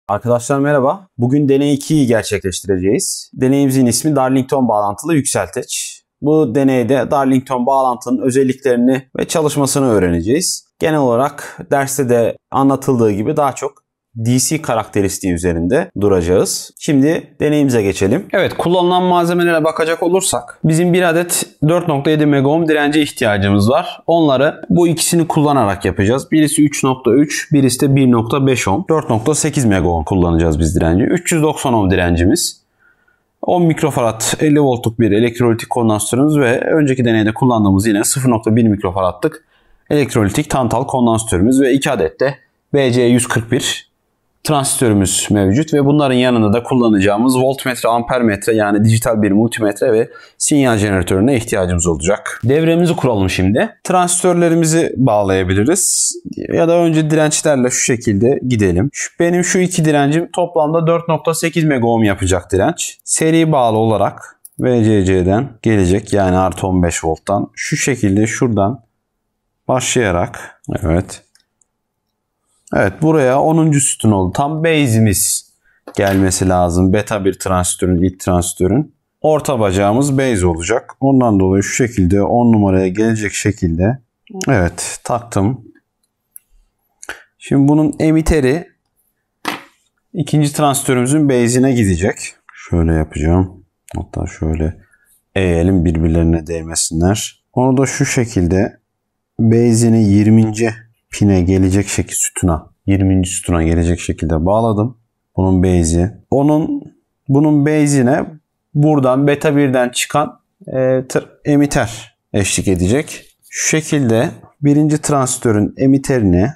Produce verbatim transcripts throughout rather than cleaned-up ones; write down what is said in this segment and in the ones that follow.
Arkadaşlar merhaba. Bugün deney ikiyi gerçekleştireceğiz. Deneyimizin ismi Darlington bağlantılı yükselteç. Bu deneyde Darlington bağlantının özelliklerini ve çalışmasını öğreneceğiz. Genel olarak derste de anlatıldığı gibi daha çok D C karakteristiği üzerinde duracağız. Şimdi deneyimize geçelim. Evet, kullanılan malzemelere bakacak olursak bizim bir adet dört nokta yedi megaohm dirence ihtiyacımız var. Onları bu ikisini kullanarak yapacağız. Birisi üç nokta üç, birisi de bir nokta beş ohm. dört nokta sekiz megaohm kullanacağız biz direnci. üç yüz doksan ohm direncimiz. on mikrofarad elli voltluk bir elektrolitik kondansatörümüz ve önceki deneyde kullandığımız yine sıfır nokta bir mikrofaradlık elektrolitik tantal kondansatörümüz ve iki adet de B C yüz kırk bir transistörümüz mevcut ve bunların yanında da kullanacağımız voltmetre, ampermetre yani dijital bir multimetre ve sinyal jeneratörüne ihtiyacımız olacak. Devremizi kuralım şimdi. Transistörlerimizi bağlayabiliriz ya da önce dirençlerle şu şekilde gidelim. Benim şu iki direncim toplamda dört nokta sekiz megaohm yapacak direnç. Seri bağlı olarak V C C'den gelecek yani artı on beş volttan şu şekilde şuradan başlayarak evet. Evet, buraya onuncu sütun oldu. Tam base'imiz gelmesi lazım. Beta bir transistörün, ilk transistörün. Orta bacağımız base olacak. Ondan dolayı şu şekilde on numaraya gelecek şekilde. Evet, taktım. Şimdi bunun emiteri ikinci transistörümüzün base'ine gidecek. Şöyle yapacağım. Hatta şöyle eğelim birbirlerine değmesinler. Onu da şu şekilde base'ini yirminci pine gelecek şekilde sütuna, yirminci sütuna gelecek şekilde bağladım. Bunun base'i. Onun bunun base'ine buradan beta birden çıkan e, emiter eşlik edecek. Şu şekilde birinci transistörün emiterini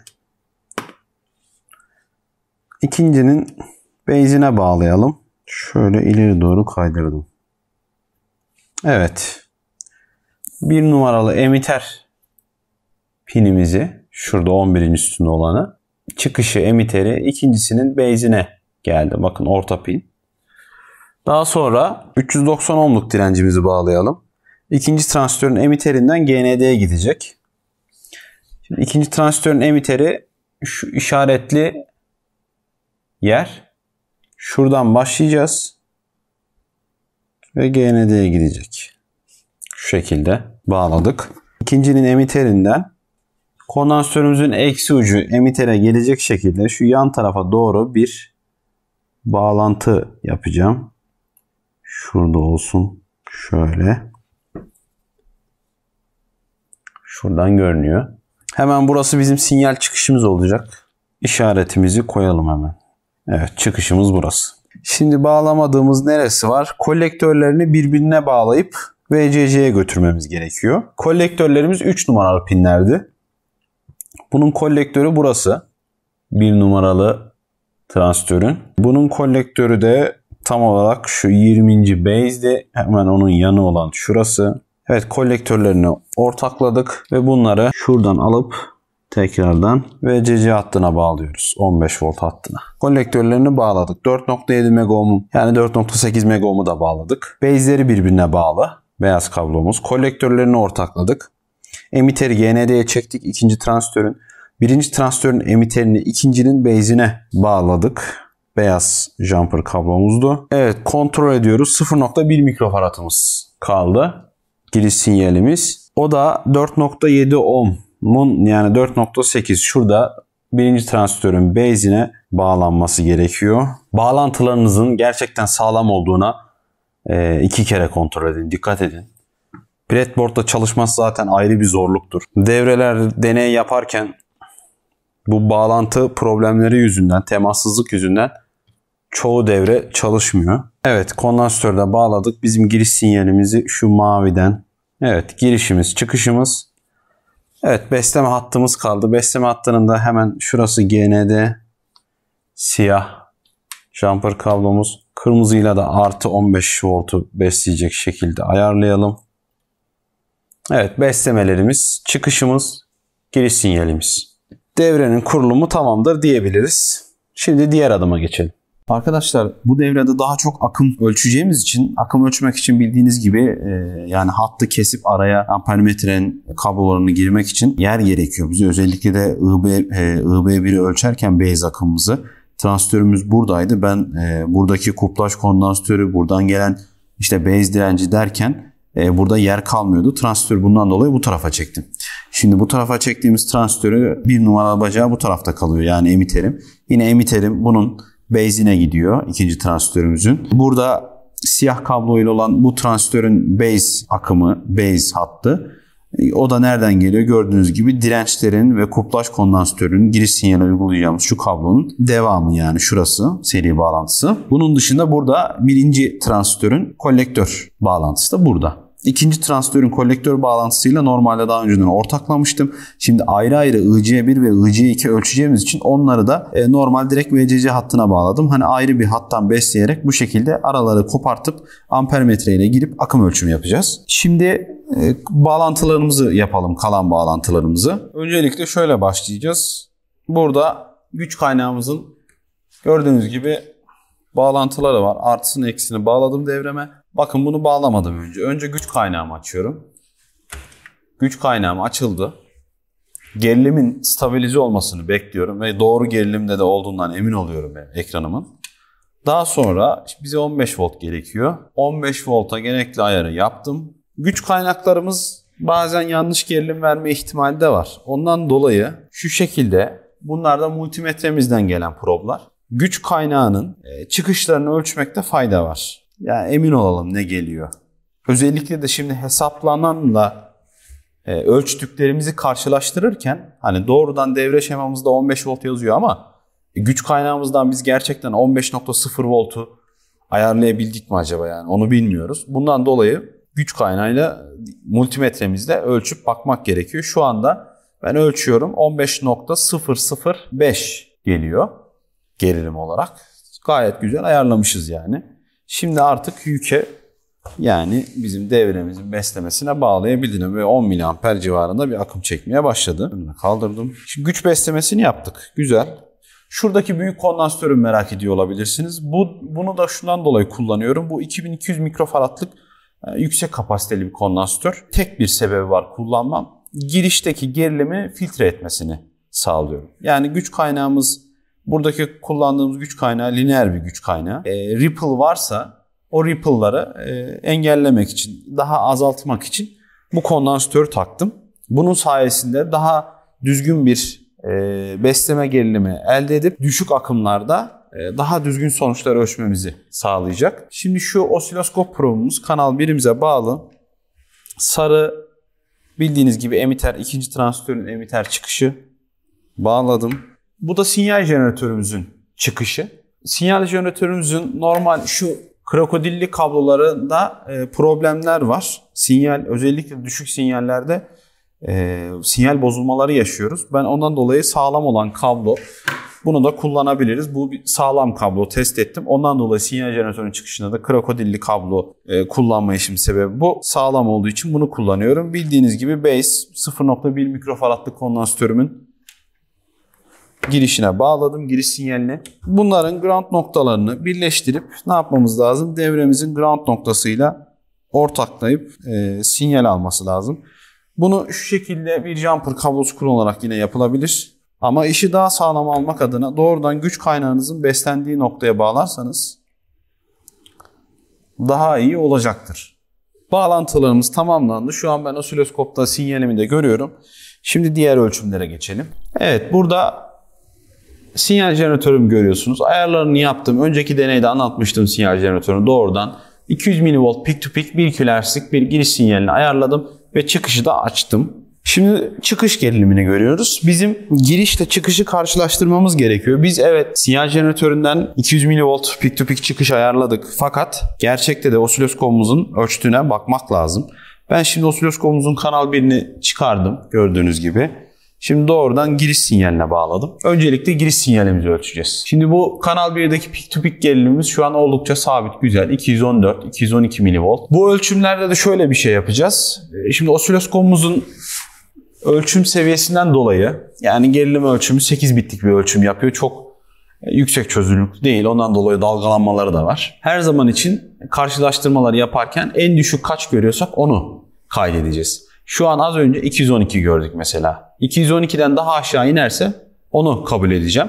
ikincinin base'ine bağlayalım. Şöyle ileri doğru kaydırdım. Evet. Bir numaralı emiter pinimizi, şurada on birinci sütunda olanı, çıkışı emiteri ikincisinin base'ine geldi. Bakın orta pin. Daha sonra üç yüz doksan ohmluk direncimizi bağlayalım. İkinci transistörün emiterinden G N D'ye gidecek. Şimdi ikinci transistörün emiteri şu işaretli yer. Şuradan başlayacağız. Ve G N D'ye gidecek. Şu şekilde bağladık. İkincinin emiterinden kondansatörümüzün eksi ucu emitere gelecek şekilde şu yan tarafa doğru bir bağlantı yapacağım. Şurada olsun. Şöyle. Şuradan görünüyor. Hemen burası bizim sinyal çıkışımız olacak. İşaretimizi koyalım hemen. Evet, çıkışımız burası. Şimdi bağlamadığımız neresi var? Kolektörlerini birbirine bağlayıp V C C'ye götürmemiz gerekiyor. Kolektörlerimiz üç numaralı pinlerdi. Bunun kolektörü burası. bir numaralı transistörün. Bunun kolektörü de tam olarak şu yirminci base'de, hemen onun yanı olan şurası. Evet, kolektörlerini ortakladık ve bunları şuradan alıp tekrardan V C C hattına bağlıyoruz. on beş volt hattına. Kolektörlerini bağladık. dört nokta yedi megaohm yani dört nokta sekiz megaohm'u da bağladık. Base'leri birbirine bağlı. Beyaz kablomuz. Kolektörlerini ortakladık. Emiteri G N D'ye çektik. İkinci transistörün. Birinci transistörün emiterini ikincinin base'ine bağladık. Beyaz jumper kablomuzdu. Evet, kontrol ediyoruz. sıfır nokta bir mikrofaradımız kaldı. Giriş sinyalimiz. O da dört nokta yedi ohm'un yani dört nokta sekiz şurada birinci transistörün base'ine bağlanması gerekiyor. Bağlantılarınızın gerçekten sağlam olduğuna e, iki kere kontrol edin. Dikkat edin. Breadboard'da çalışması zaten ayrı bir zorluktur. Devreler deney yaparken bu bağlantı problemleri yüzünden, temassızlık yüzünden çoğu devre çalışmıyor. Evet, kondansatörde bağladık. Bizim giriş sinyalimizi şu maviden. Evet, girişimiz, çıkışımız. Evet, besleme hattımız kaldı. Besleme hattının da hemen şurası G N D. Siyah jumper kablomuz. Kırmızıyla da artı on beş voltu besleyecek şekilde ayarlayalım. Evet, beslemelerimiz, çıkışımız, giriş sinyalimiz. Devrenin kurulumu tamamdır diyebiliriz. Şimdi diğer adıma geçelim. Arkadaşlar, bu devrede daha çok akım ölçeceğimiz için, akım ölçmek için bildiğiniz gibi e, yani hattı kesip araya ampermetrenin kablolarını girmek için yer gerekiyor. Bize özellikle de I B, e, I B bir'i ölçerken base akımımızı transistörümüz buradaydı. Ben e, buradaki kuplaj kondansatörü, buradan gelen işte base direnci derken e, burada yer kalmıyordu. Transistörü bundan dolayı bu tarafa çektim. Şimdi bu tarafa çektiğimiz transistörü bir numaralı bacağı bu tarafta kalıyor. Yani emiterim. Yine emiterim bunun base'ine gidiyor. İkinci transistörümüzün. Burada siyah kablo ile olan bu transistörün base akımı, base hattı. O da nereden geliyor? Gördüğünüz gibi dirençlerin ve kuplaj kondansatörünün giriş sinyali uygulayacağımız şu kablonun devamı, yani şurası seri bağlantısı. Bunun dışında burada birinci transistörün kolektör bağlantısı da burada. İkinci transistörün kolektör bağlantısıyla normalde daha önceden ortaklamıştım. Şimdi ayrı ayrı I C bir ve I C iki ölçeceğimiz için onları da normal direkt V C C hattına bağladım. Hani ayrı bir hattan besleyerek bu şekilde araları kopartıp ampermetre ile girip akım ölçümü yapacağız. Şimdi e, bağlantılarımızı yapalım, kalan bağlantılarımızı. Öncelikle şöyle başlayacağız. Burada güç kaynağımızın gördüğünüz gibi bağlantıları var. Artısını eksisini bağladım devreme. Bakın bunu bağlamadım önce. Önce güç kaynağımı açıyorum. Güç kaynağım açıldı. Gerilimin stabilize olmasını bekliyorum ve doğru gerilimde de olduğundan emin oluyorum yani ekranımın. Daha sonra bize on beş volt gerekiyor. on beş volta gerekli ayarı yaptım. Güç kaynaklarımız bazen yanlış gerilim verme ihtimali de var. Ondan dolayı şu şekilde, bunlar da multimetremizden gelen problar. Güç kaynağının çıkışlarını ölçmekte fayda var. Yani emin olalım ne geliyor. Özellikle de şimdi hesaplananla e, ölçtüklerimizi karşılaştırırken hani doğrudan devre şemamızda on beş volt yazıyor ama e, güç kaynağımızdan biz gerçekten on beş nokta sıfır voltu ayarlayabildik mi acaba, yani onu bilmiyoruz. Bundan dolayı güç kaynağıyla multimetremizde ölçüp bakmak gerekiyor. Şu anda ben ölçüyorum, on beş nokta sıfır sıfır beş geliyor gerilim olarak. Gayet güzel ayarlamışız yani. Şimdi artık yüke, yani bizim devremizin beslemesine bağlayabildim ve on miliamper civarında bir akım çekmeye başladı. Bunu kaldırdım. Şimdi güç beslemesini yaptık. Güzel. Şuradaki büyük kondansatörü merak ediyor olabilirsiniz. Bu, bunu da şundan dolayı kullanıyorum. Bu iki bin iki yüz mikrofaradlık e, yüksek kapasiteli bir kondansatör. Tek bir sebebi var kullanmam. Girişteki gerilimi filtre etmesini sağlıyorum. Yani güç kaynağımız, buradaki kullandığımız güç kaynağı lineer bir güç kaynağı. E, ripple varsa o ripple'ları e, engellemek için, daha azaltmak için bu kondansatörü taktım. Bunun sayesinde daha düzgün bir e, besleme gerilimi elde edip düşük akımlarda e, daha düzgün sonuçlar ölçmemizi sağlayacak. Şimdi şu osiloskop probumuz kanal birimize bağlı. Sarı bildiğiniz gibi emiter, ikinci transistörün emiter çıkışı bağladım. Bu da sinyal jeneratörümüzün çıkışı. Sinyal jeneratörümüzün normal şu krokodilli kablolarında e, problemler var. Sinyal, özellikle düşük sinyallerde e, sinyal bozulmaları yaşıyoruz. Ben ondan dolayı sağlam olan kablo, bunu da kullanabiliriz. Bu bir sağlam kablo, test ettim. Ondan dolayı sinyal jeneratörünün çıkışında da krokodilli kablo e, kullanma işim sebebi bu. Sağlam olduğu için bunu kullanıyorum. Bildiğiniz gibi base sıfır nokta bir mikrofaradlık kondansatörümün girişine bağladım, giriş sinyalini. Bunların ground noktalarını birleştirip ne yapmamız lazım? Devremizin ground noktasıyla ortaklayıp e, sinyal alması lazım. Bunu şu şekilde bir jumper kablosu kullanarak yine yapılabilir. Ama işi daha sağlam almak adına doğrudan güç kaynağınızın beslendiği noktaya bağlarsanız daha iyi olacaktır. Bağlantılarımız tamamlandı. Şu an ben osiloskopta sinyalimi de görüyorum. Şimdi diğer ölçümlere geçelim. Evet, burada sinyal jeneratörümü görüyorsunuz. Ayarlarını yaptım. Önceki deneyde anlatmıştım sinyal jeneratörünü. Doğrudan iki yüz milivolt peak to peak bir kilohertz'lik bir giriş sinyalini ayarladım ve çıkışı da açtım. Şimdi çıkış gerilimini görüyoruz. Bizim girişle çıkışı karşılaştırmamız gerekiyor. Biz evet sinyal jeneratöründen iki yüz milivolt peak to peak çıkış ayarladık. Fakat gerçekte de osiloskopumuzun ölçtüğüne bakmak lazım. Ben şimdi osiloskopumuzun kanal birini çıkardım gördüğünüz gibi. Şimdi doğrudan giriş sinyaline bağladım. Öncelikle giriş sinyalimizi ölçeceğiz. Şimdi bu kanal birdeki peak to peak gerilimimiz şu an oldukça sabit, güzel. iki yüz on dört iki yüz on iki milivolt. Bu ölçümlerde de şöyle bir şey yapacağız. Şimdi osiloskopumuzun ölçüm seviyesinden dolayı, yani gerilim ölçümü sekiz bitlik bir ölçüm yapıyor. Çok yüksek çözünürlüklü değil. Ondan dolayı dalgalanmaları da var. Her zaman için karşılaştırmaları yaparken en düşük kaç görüyorsak onu kaydedeceğiz. Şu an az önce iki yüz on iki gördük mesela. iki yüz on ikiden daha aşağı inerse onu kabul edeceğim.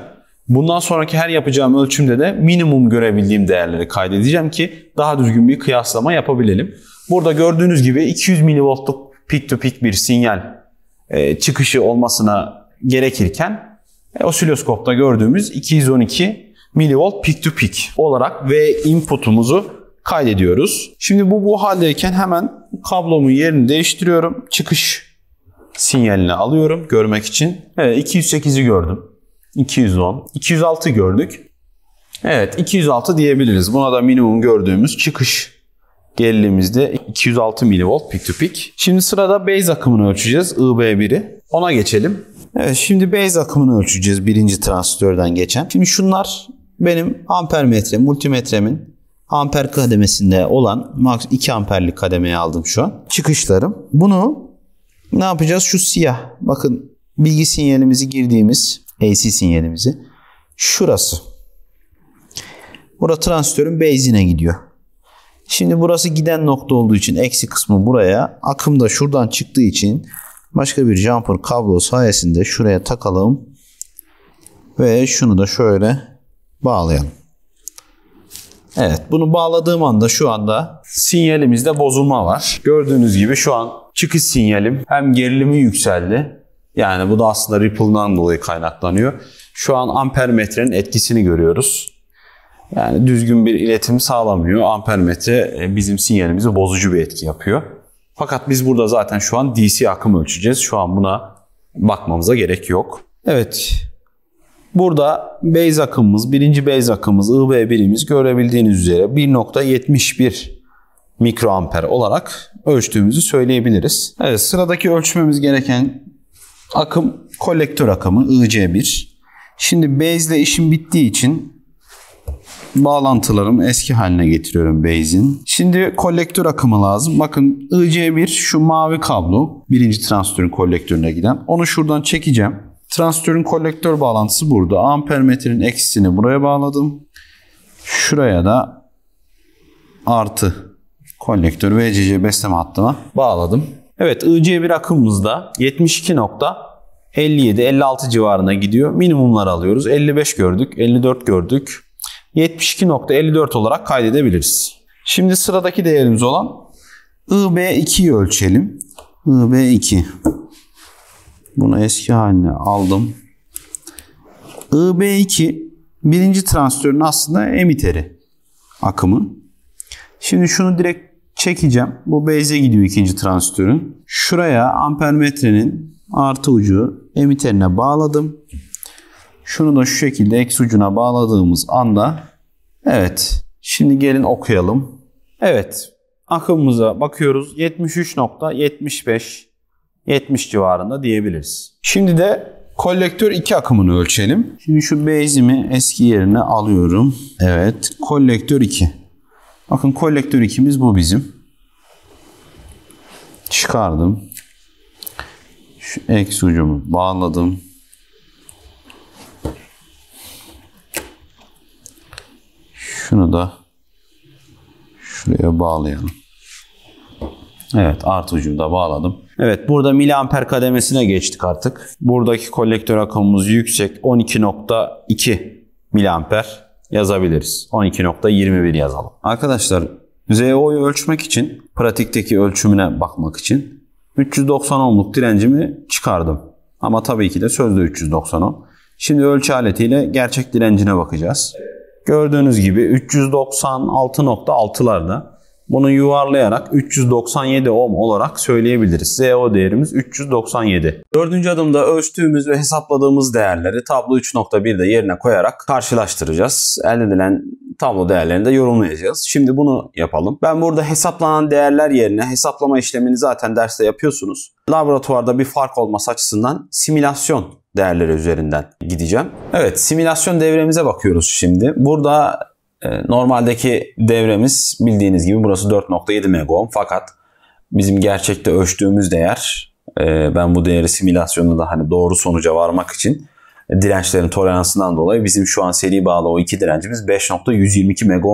Bundan sonraki her yapacağım ölçümde de minimum görebildiğim değerleri kaydedeceğim ki daha düzgün bir kıyaslama yapabilelim. Burada gördüğünüz gibi iki yüz milivoltluk peak to peak bir sinyal e, çıkışı olmasına gerekirken e, osiloskopta gördüğümüz iki yüz on iki milivolt peak to peak olarak ve input'umuzu kaydediyoruz. Şimdi bu bu haldeyken hemen kablomun yerini değiştiriyorum. Çıkış sinyalini alıyorum görmek için. Evet, iki yüz sekizi gördüm. iki yüz on, iki yüz altı gördük. Evet, iki yüz altı diyebiliriz. Buna da minimum gördüğümüz çıkış gerilimimizde iki yüz altı milivolt peak to peak. Şimdi sırada base akımını ölçeceğiz. I B biri. Ona geçelim. Evet, şimdi base akımını ölçeceğiz birinci transistörden geçen. Şimdi şunlar benim ampermetre, multimetremin amper kademesinde olan max iki amperlik kademeye aldım şu an. Çıkışlarım. Bunu ne yapacağız? Şu siyah. Bakın bilgi sinyalimizi girdiğimiz A C sinyalimizi. Şurası. Burası transistörün base'ine gidiyor. Şimdi burası giden nokta olduğu için eksi kısmı buraya. Akım da şuradan çıktığı için başka bir jumper kablo sayesinde şuraya takalım. Ve şunu da şöyle bağlayalım. Evet, bunu bağladığım anda şu anda sinyalimizde bozulma var. Gördüğünüz gibi şu an çıkış sinyalim hem gerilimi yükseldi. Yani bu da aslında ripple'dan dolayı kaynaklanıyor. Şu an ampermetrenin etkisini görüyoruz. Yani düzgün bir iletim sağlamıyor. Ampermetre bizim sinyalimizi bozucu bir etki yapıyor. Fakat biz burada zaten şu an D C akım ölçeceğiz. Şu an buna bakmamıza gerek yok. Evet. Burada base akımımız, birinci base akımımız, I B birimiz görebildiğiniz üzere bir nokta yetmiş bir mikroamper olarak ölçtüğümüzü söyleyebiliriz. Evet, sıradaki ölçmemiz gereken akım kolektör akımı I C bir. Şimdi base ile işim bittiği için bağlantılarımı eski haline getiriyorum base'in. Şimdi kolektör akımı lazım. Bakın I C bir şu mavi kablo. Birinci transistörün kolektörüne giden. Onu şuradan çekeceğim. Transistörün kolektör bağlantısı burada. Ampermetrenin eksisini buraya bağladım. Şuraya da artı kolektör V C C besleme hattıma bağladım. Evet, I C bir akımımızda yetmiş iki nokta elli yedi elli altı civarına gidiyor. Minimumlar alıyoruz. elli beş gördük, elli dört gördük. yetmiş iki nokta elli dört olarak kaydedebiliriz. Şimdi sıradaki değerimiz olan I B ikiyi ölçelim. I B iki. Bunu eski haline aldım. I B iki birinci transistörün aslında emiteri akımı. Şimdi şunu direkt çekeceğim. Bu base'e gidiyor ikinci transistörün. Şuraya ampermetrenin artı ucu emiterine bağladım. Şunu da şu şekilde eksi ucuna bağladığımız anda evet, şimdi gelin okuyalım. Evet, akımımıza bakıyoruz. yetmiş üç nokta yetmiş beş yetmiş civarında diyebiliriz. Şimdi de kolektör iki akımını ölçelim. Şimdi şu base'imi eski yerine alıyorum. Evet, kolektör iki. Bakın kolektör ikimiz bu bizim. Çıkardım. Şu eksi ucumu bağladım. Şunu da şuraya bağlayalım. Evet, artı ucunu da bağladım. Evet, burada miliamper kademesine geçtik artık. Buradaki kolektör akımımız yüksek. on iki nokta iki miliamper yazabiliriz. on iki nokta yirmi bir yazalım. Arkadaşlar, Z O'yu ölçmek için, pratikteki ölçümüne bakmak için üç yüz doksan ohmluk direncimi çıkardım. Ama tabii ki de sözde üç yüz doksan ohm. Şimdi ölçü aletiyle gerçek direncine bakacağız. Gördüğünüz gibi üç yüz doksan altı nokta altı'larda. Bunu yuvarlayarak üç yüz doksan yedi ohm olarak söyleyebiliriz. Z O değerimiz üç yüz doksan yedi. Dördüncü adımda ölçtüğümüz ve hesapladığımız değerleri tablo üç nokta bir'de yerine koyarak karşılaştıracağız. Elde edilen tablo değerlerini de yorumlayacağız. Şimdi bunu yapalım. Ben burada hesaplanan değerler yerine hesaplama işlemini zaten derste yapıyorsunuz. Laboratuvarda bir fark olması açısından simülasyon değerleri üzerinden gideceğim. Evet, simülasyon devremize bakıyoruz şimdi. Burada e, normaldeki devremiz bildiğiniz gibi burası dört nokta yedi megaohm, fakat bizim gerçekte ölçtüğümüz değer, e, ben bu değeri simülasyonda da hani doğru sonuca varmak için e, dirençlerin toleransından dolayı bizim şu an seri bağlı o iki direncimiz beş nokta yüz yirmi iki megaohm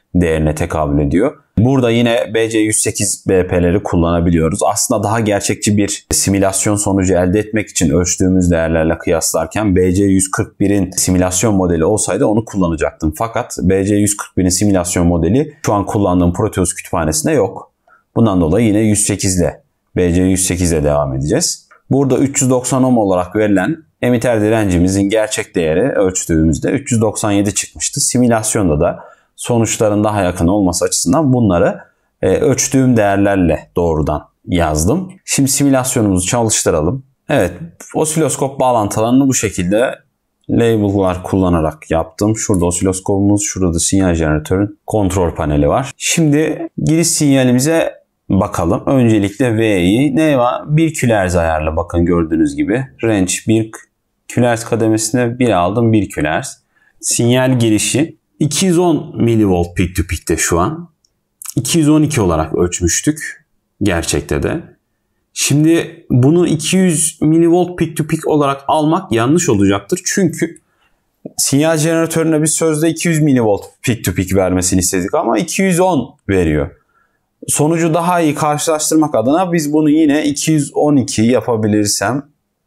değerine tekabül ediyor. Burada yine B C yüz sekiz B P'leri kullanabiliyoruz. Aslında daha gerçekçi bir simülasyon sonucu elde etmek için ölçtüğümüz değerlerle kıyaslarken B C yüz kırk birin simülasyon modeli olsaydı onu kullanacaktım. Fakat B C yüz kırk birin simülasyon modeli şu an kullandığım Proteus kütüphanesinde yok. Bundan dolayı yine yüz sekiz ile B C yüz sekiz ile devam edeceğiz. Burada üç yüz doksan ohm olarak verilen emitter direncimizin gerçek değeri ölçtüğümüzde üç yüz doksan yedi çıkmıştı. Simülasyonda da sonuçların daha yakın olması açısından bunları e, ölçtüğüm değerlerle doğrudan yazdım. Şimdi simülasyonumuzu çalıştıralım. Evet, osiloskop bağlantılarını bu şekilde label'lar kullanarak yaptım. Şurada osiloskopumuz, şurada da sinyal jeneratörün kontrol paneli var. Şimdi giriş sinyalimize bakalım. Öncelikle V'yi ne var? bir kilohertz ayarla, bakın gördüğünüz gibi. Range bir kilohertz kademesine bir aldım, bir kilohertz. Sinyal girişi iki yüz on milivolt peak to peak'te şu an. iki yüz on iki olarak ölçmüştük gerçekte de. Şimdi bunu iki yüz milivolt peak to peak olarak almak yanlış olacaktır. Çünkü sinyal jeneratörüne biz sözde iki yüz milivolt peak to peak vermesini istedik ama iki yüz on veriyor. Sonucu daha iyi karşılaştırmak adına biz bunu yine iki yüz on iki yapabilirsem,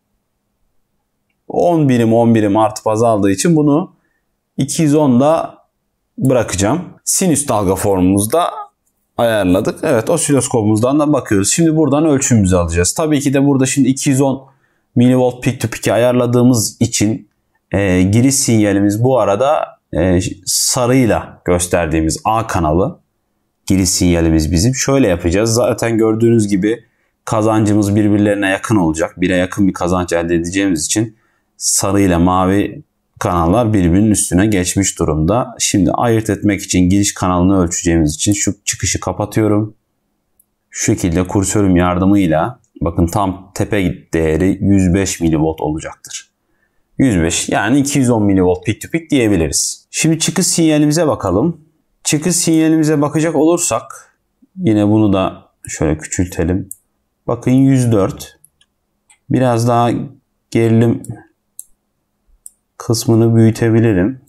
on birim on birim artıp azaldığı için bunu iki yüz onda bırakacağım. Sinüs dalga formumuzda ayarladık. Evet, osiloskopumuzdan da bakıyoruz. Şimdi buradan ölçümümüzü alacağız. Tabii ki de burada şimdi iki yüz on milivolt peak to peak'i ayarladığımız için e, giriş sinyalimiz bu arada e, sarıyla gösterdiğimiz A kanalı. Giriş sinyalimiz bizim. Şöyle yapacağız. Zaten gördüğünüz gibi kazancımız birbirlerine yakın olacak. Bire yakın bir kazanç elde edeceğimiz için sarı ile mavi kanallar birbirinin üstüne geçmiş durumda. Şimdi ayırt etmek için giriş kanalını ölçeceğimiz için şu çıkışı kapatıyorum. Şu şekilde kursörüm yardımıyla bakın tam tepe değeri yüz beş milivolt olacaktır. yüz beş yani iki yüz on milivolt peak to peak diyebiliriz. Şimdi çıkış sinyalimize bakalım. Çıkış sinyalimize bakacak olursak yine bunu da şöyle küçültelim. Bakın yüz dört. Biraz daha gerilim kısmını büyütebilirim.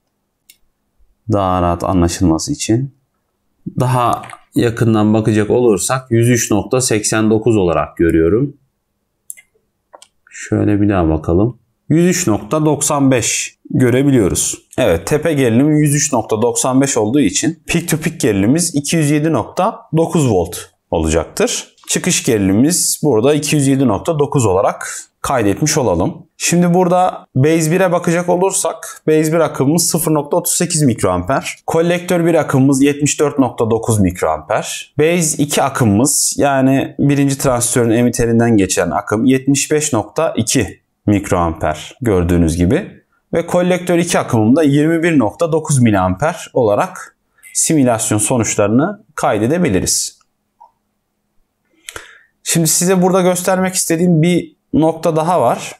Daha rahat anlaşılması için. Daha yakından bakacak olursak yüz üç nokta seksen dokuz olarak görüyorum. Şöyle bir daha bakalım. yüz üç nokta doksan beş görebiliyoruz. Evet, tepe gerilim yüz üç nokta doksan beş olduğu için peak to peak gerilimimiz iki yüz yedi nokta dokuz volt olacaktır. Çıkış gerilimimiz burada iki yüz yedi nokta dokuz olarak kaydetmiş olalım. Şimdi burada base bire bakacak olursak base bir akımımız sıfır nokta otuz sekiz mikroamper. Kolektör bir akımımız yetmiş dört nokta dokuz mikroamper. Base iki akımımız yani birinci transistörün emiterinden geçen akım yetmiş beş nokta iki mikroamper gördüğünüz gibi. Ve kolektör iki akımında yirmi bir nokta dokuz miliamper olarak simülasyon sonuçlarını kaydedebiliriz. Şimdi size burada göstermek istediğim bir nokta daha var.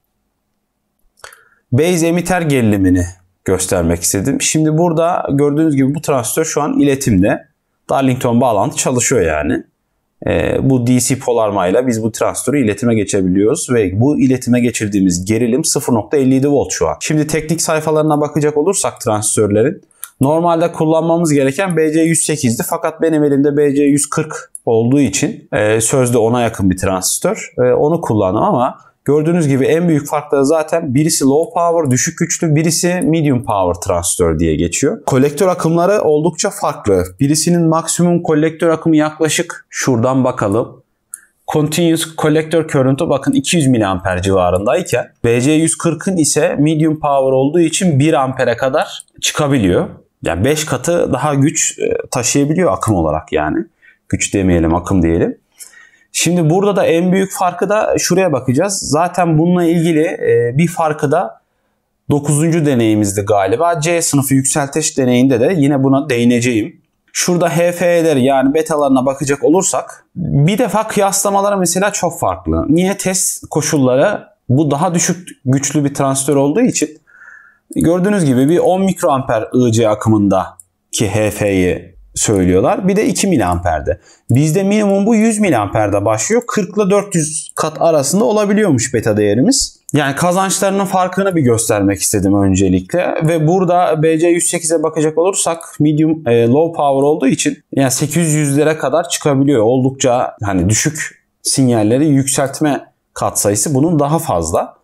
Base emitter gerilimini göstermek istedim. Şimdi burada gördüğünüz gibi bu transistör şu an iletimde. Darlington bağlantı çalışıyor yani. E, bu D C polarmayla biz bu transistörü iletime geçebiliyoruz ve bu iletime geçirdiğimiz gerilim sıfır nokta elli yedi volt şu an. Şimdi teknik sayfalarına bakacak olursak transistörlerin normalde kullanmamız gereken B C yüz sekiz'di fakat benim elimde B C yüz kırk olduğu için e, sözde ona yakın bir transistör. E, onu kullandım ama gördüğünüz gibi en büyük farkları zaten birisi low power, düşük güçlü, birisi medium power transistör diye geçiyor. Kolektör akımları oldukça farklı. Birisinin maksimum kolektör akımı yaklaşık şuradan bakalım. Continuous Collector Current'ı bakın iki yüz miliamper civarındayken B C yüz kırk'ın ise medium power olduğu için bir ampere kadar çıkabiliyor. Yani beş katı daha güç taşıyabiliyor akım olarak yani. Güç demeyelim, akım diyelim. Şimdi burada da en büyük farkı da şuraya bakacağız. Zaten bununla ilgili bir farkı da dokuzuncu deneyimizde galiba. C sınıfı yükseltiş deneyinde de yine buna değineceğim. Şurada H F E'leri yani betalarına bakacak olursak bir defa kıyaslamaları mesela çok farklı. Niye? Test koşulları bu daha düşük güçlü bir transistör olduğu için gördüğünüz gibi bir on mikroamper I C akımındaki H F'yi söylüyorlar. Bir de iki miliamperde. Bizde minimum bu yüz miliamperde başlıyor. kırk ile dört yüz kat arasında olabiliyormuş beta değerimiz. Yani kazançlarının farkını bir göstermek istedim öncelikle. Ve burada B C yüz sekize bakacak olursak medium e, low power olduğu için yani sekiz yüzlere kadar çıkabiliyor. Oldukça hani düşük sinyalleri yükseltme katsayısı bunun daha fazla.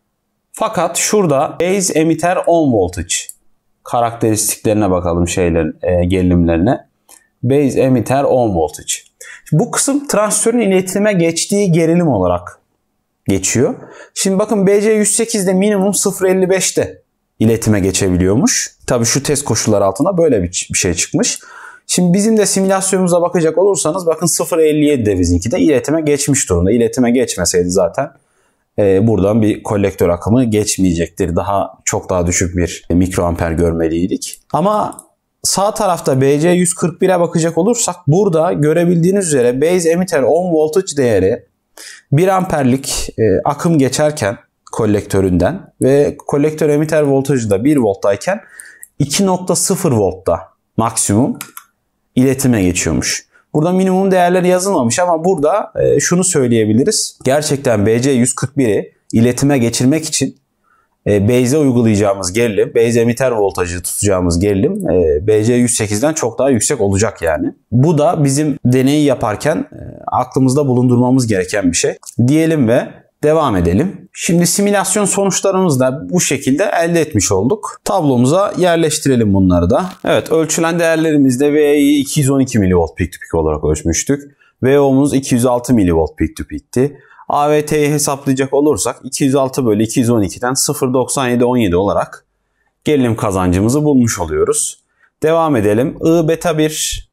Fakat şurada base emitter on voltage karakteristiklerine bakalım şeylerin e, gerilimlerine. Base emitter on voltage. Bu kısım transistörün iletime geçtiği gerilim olarak geçiyor. Şimdi bakın B C yüz sekizde minimum sıfır virgül elli beşte iletime geçebiliyormuş. Tabii şu test koşulları altında böyle bir, bir şey çıkmış. Şimdi bizim de simülasyonumuza bakacak olursanız bakın sıfır virgül elli yedide bizimki de iletime geçmiş durumda. İletime geçmeseydi zaten e, buradan bir kolektör akımı geçmeyecektir. Daha çok daha düşük bir mikroamper görmeliydik. Ama sağ tarafta B C yüz kırk bire bakacak olursak burada görebildiğiniz üzere base emitter on voltage değeri bir amperlik e, akım geçerken kolektöründen ve kolektör emitter voltajı da bir volttayken iki nokta sıfır voltta maksimum iletime geçiyormuş. Burada minimum değerleri yazılmamış ama burada e, şunu söyleyebiliriz. Gerçekten B C yüz kırk biri iletime geçirmek için e, base'e uygulayacağımız gerilim, base emitter voltajı tutacağımız gerilim e, B C yüz sekizden çok daha yüksek olacak yani. Bu da bizim deneyi yaparken e, aklımızda bulundurmamız gereken bir şey. Diyelim ve devam edelim. Şimdi simülasyon sonuçlarımızı da bu şekilde elde etmiş olduk. Tablomuza yerleştirelim bunları da. Evet, ölçülen değerlerimizde V'yi iki yüz on iki milivolt peak to peak olarak ölçmüştük. V O'muz iki yüz altı milivolt peak to peak'ti. A V T'yi hesaplayacak olursak iki yüz altı bölü iki yüz on iki'den sıfır virgül doksan yedi on yedi olarak gerilim kazancımızı bulmuş oluyoruz. Devam edelim. I beta bir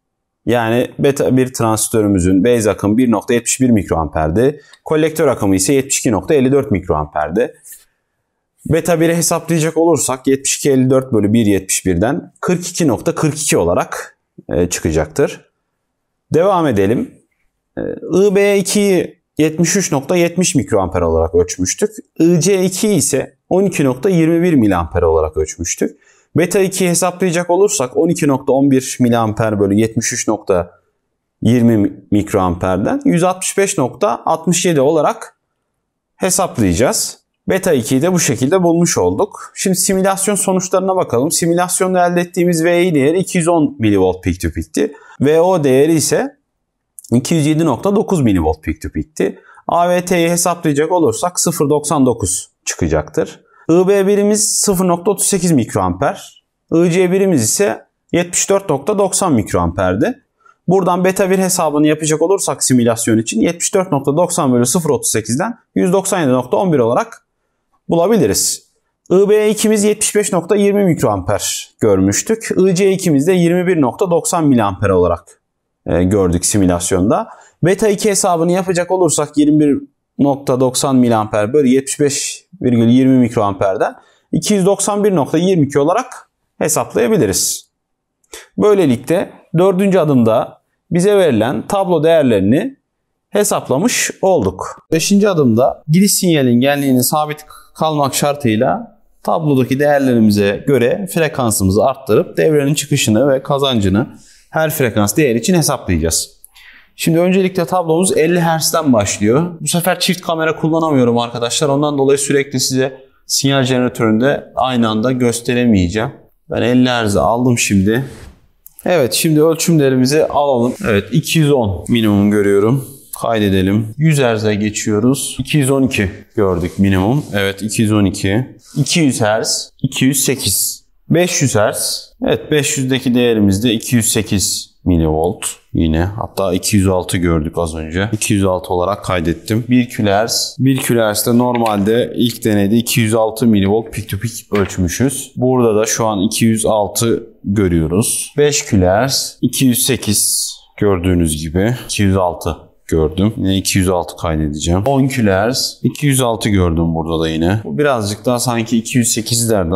yani beta bir transistörümüzün base akımı bir nokta yetmiş bir mikroamperdi. Kolektör akımı ise yetmiş iki nokta elli dört mikroamperdi. Beta bir'i hesaplayacak olursak yetmiş iki elli dört bölü bir yetmiş bir'den kırk iki nokta kırk iki olarak çıkacaktır. Devam edelim. I B iki'yi yetmiş üç nokta yetmiş mikroamper olarak ölçmüştük. I C iki'yi ise on iki nokta yirmi bir miliamper olarak ölçmüştük. Beta iki'yi hesaplayacak olursak on iki nokta on bir miliamper bölü yetmiş üç nokta yirmi mikroamperden yüz altmış beş nokta altmış yedi olarak hesaplayacağız. Beta iki'yi de bu şekilde bulmuş olduk. Şimdi simülasyon sonuçlarına bakalım. Simülasyonda elde ettiğimiz V I değeri iki yüz on milivolt peak to peak'ti. V O değeri ise iki yüz yedi nokta dokuz milivolt peak to peak'ti. A V T'yi hesaplayacak olursak sıfır virgül doksan dokuz çıkacaktır. I B bir'imiz sıfır nokta otuz sekiz mikroamper. I C bir'imiz ise yetmiş dört nokta doksan mikroamperdi. Buradan beta bir hesabını yapacak olursak simülasyon için yetmiş dört nokta doksan bölü sıfır virgül otuz sekiz'den yüz doksan yedi nokta on bir olarak bulabiliriz. I B iki'miz yetmiş beş nokta yirmi mikroamper görmüştük. I C iki'miz de yirmi bir nokta doksan miliamper olarak e, gördük simülasyonda. Beta iki hesabını yapacak olursak yirmi bir nokta doksan miliamper bölü yetmiş beş virgül yirmi mikroamperden iki yüz doksan bir nokta yirmi iki olarak hesaplayabiliriz. Böylelikle dördüncü adımda bize verilen tablo değerlerini hesaplamış olduk. Beşinci adımda giriş sinyalin genliğinin sabit kalmak şartıyla tablodaki değerlerimize göre frekansımızı arttırıp devrenin çıkışını ve kazancını her frekans değer için hesaplayacağız. Şimdi öncelikle tablomuz elli hertz'ten başlıyor. Bu sefer çift kamera kullanamıyorum arkadaşlar. Ondan dolayı sürekli size sinyal jeneratöründe aynı anda gösteremeyeceğim. Ben elli hertz'e aldım şimdi. Evet, şimdi ölçümlerimizi alalım. Evet, iki yüz on minimum görüyorum. Kaydedelim. yüz hertz'e geçiyoruz. iki yüz on iki gördük minimum. Evet, iki yüz on iki. iki yüz hertz. iki yüz sekiz. beş yüz hertz. Evet, beş yüz'deki değerimiz de iki yüz sekiz milivolt. Yine hatta iki yüz altı gördük az önce. iki yüz altı olarak kaydettim. bir kilohertz. bir kilohertz'de normalde ilk deneyde iki yüz altı milivolt peak to peak ölçmüşüz. Burada da şu an iki yüz altı görüyoruz. beş kilohertz. iki yüz sekiz gördüğünüz gibi. iki yüz altı gördüm. Yine iki yüz altı kaydedeceğim. on kilohertz. iki yüz altı gördüm burada da yine. Bu birazcık daha sanki iki yüz sekiz derdi ama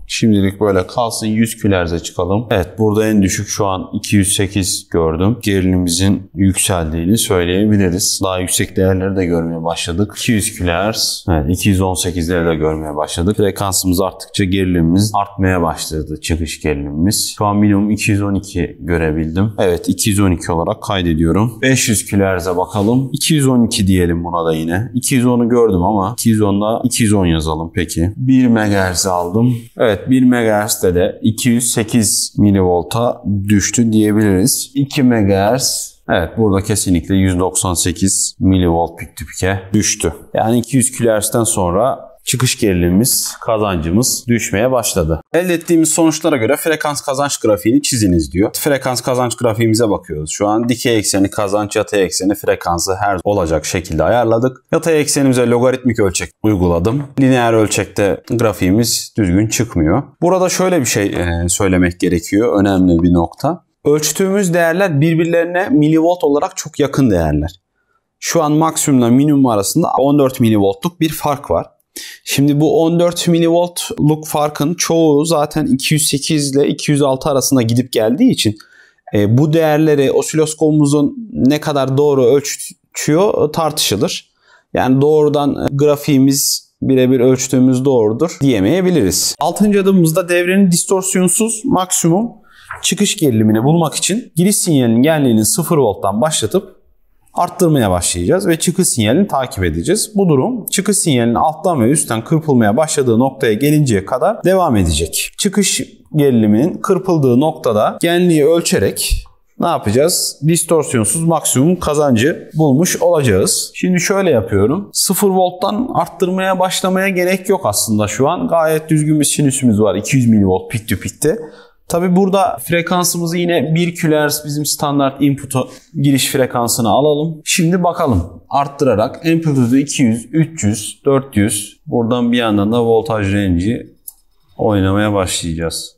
Şimdilik böyle kalsın, yüz kilohertz'e çıkalım. Evet, burada en düşük şu an iki yüz sekiz gördüm. Gerilimimizin yükseldiğini söyleyebiliriz. Daha yüksek değerleri de görmeye başladık. iki yüz kilohertz, evet, iki yüz on sekizleri de görmeye başladık. Frekansımız arttıkça gerilimimiz artmaya başladı, çıkış gerilimimiz. Şu an minimum iki yüz on iki görebildim. Evet, iki yüz on iki olarak kaydediyorum. beş yüz kilohertz'e bakalım. iki yüz on iki diyelim buna da yine. iki yüz onu gördüm ama iki yüz onda iki yüz on yazalım peki. bir megahertz aldım. Evet, bir megahertz'te de iki yüz sekiz milivolt'a düştü diyebiliriz. iki megahertz, evet, burada kesinlikle yüz doksan sekiz milivolt pik to pik'e düştü. Yani iki yüz kilohertz'ten sonra çıkış gerilimimiz, kazancımız düşmeye başladı. Elde ettiğimiz sonuçlara göre frekans kazanç grafiğini çiziniz diyor. Frekans kazanç grafiğimize bakıyoruz. Şu an dikey ekseni kazanç, yatay ekseni frekansı her olacak şekilde ayarladık. Yatay eksenimize logaritmik ölçek uyguladım. Lineer ölçekte grafiğimiz düzgün çıkmıyor. Burada şöyle bir şey söylemek gerekiyor. Önemli bir nokta. Ölçtüğümüz değerler birbirlerine milivolt olarak çok yakın değerler. Şu an maksimumla minimum arasında on dört milivoltluk bir fark var. Şimdi bu on dört milivoltluk farkın çoğu zaten iki yüz sekiz ile iki yüz altı arasında gidip geldiği için e, bu değerleri osiloskopumuzun ne kadar doğru ölçüyor tartışılır. Yani doğrudan grafiğimiz birebir ölçtüğümüz doğrudur diyemeyebiliriz. Altıncı adımımızda devrenin distorsiyonsuz maksimum çıkış gerilimini bulmak için giriş sinyalinin genliğini sıfır volttan başlatıp arttırmaya başlayacağız ve çıkış sinyalini takip edeceğiz. Bu durum çıkış sinyalinin alttan ve üstten kırpılmaya başladığı noktaya gelinceye kadar devam edecek. Çıkış geriliminin kırpıldığı noktada genliği ölçerek ne yapacağız? Distorsiyonsuz maksimum kazancı bulmuş olacağız. Şimdi şöyle yapıyorum. sıfır volttan arttırmaya başlamaya gerek yok aslında şu an. Gayet düzgün bir sinüsümüz var iki yüz milivolt pik to pik'te. Tabi burada frekansımızı yine bir kilohertz bizim standart input'a giriş frekansını alalım. Şimdi bakalım arttırarak amplitude iki yüz, üç yüz, dört yüz, buradan bir yandan da voltaj range'i oynamaya başlayacağız.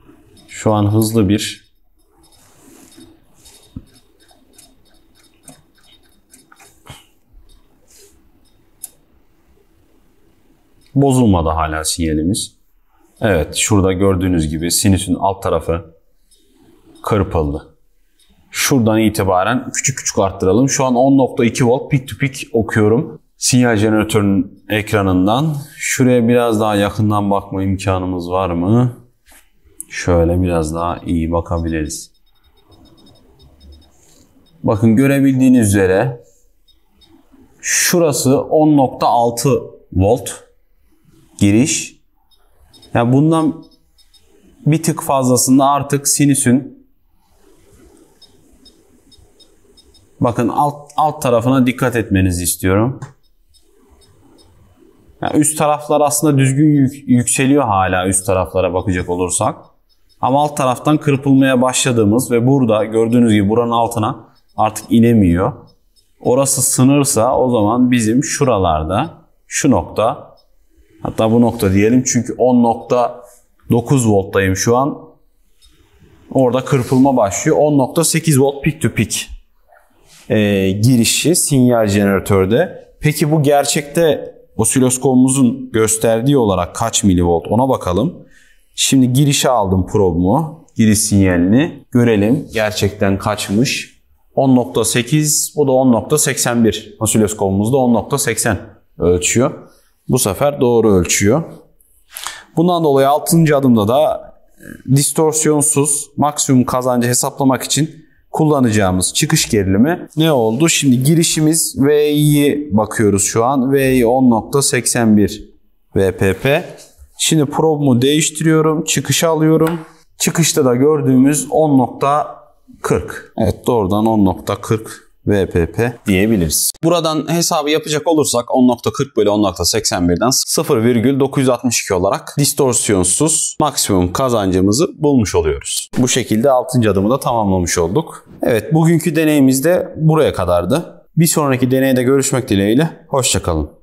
Şu an hızlı bir bozulmadı hala sinyalimiz. Evet, şurada gördüğünüz gibi sinüsün alt tarafı kırpıldı. Şuradan itibaren küçük küçük arttıralım. Şu an on nokta iki volt pik to pik okuyorum. Sinyal jeneratörünün ekranından. Şuraya biraz daha yakından bakma imkanımız var mı? Şöyle biraz daha iyi bakabiliriz. Bakın görebildiğiniz üzere şurası on nokta altı volt giriş. Yani bundan bir tık fazlasında artık sinüsün bakın alt, alt tarafına dikkat etmenizi istiyorum. Yani üst taraflar aslında düzgün yük, yükseliyor hala üst taraflara bakacak olursak. Ama alt taraftan kırpılmaya başladığımız ve burada gördüğünüz gibi buranın altına artık inemiyor. Orası sınırsa o zaman bizim şuralarda şu nokta, hatta bu nokta diyelim çünkü on nokta dokuz volttayım şu an. Orada kırpılma başlıyor. on nokta sekiz volt pik to pik ee, girişi sinyal jeneratörde. Peki bu gerçekte osiloskopumuzun gösterdiği olarak kaç milivolt ona bakalım. Şimdi girişe aldım probumu. Giriş sinyalini görelim. Gerçekten kaçmış? on nokta sekiz, bu da on nokta seksen bir. Osiloskopumuzda on nokta seksen ölçüyor. Bu sefer doğru ölçüyor. Bundan dolayı altıncı adımda da distorsiyonsuz maksimum kazancı hesaplamak için kullanacağımız çıkış gerilimi ne oldu? Şimdi girişimiz V I'ye bakıyoruz şu an. V I on nokta seksen bir V P P. Şimdi probumu değiştiriyorum. Çıkışa alıyorum. Çıkışta da gördüğümüz on nokta kırk. Evet, doğrudan on nokta kırk V P P diyebiliriz. Buradan hesabı yapacak olursak on nokta kırk bölü on nokta seksen birden sıfır virgül dokuz yüz altmış iki olarak distorsiyonsuz maksimum kazancımızı bulmuş oluyoruz. Bu şekilde altıncı adımı da tamamlamış olduk. Evet, bugünkü deneyimiz de buraya kadardı. Bir sonraki deneyde görüşmek dileğiyle. Hoşça kalın.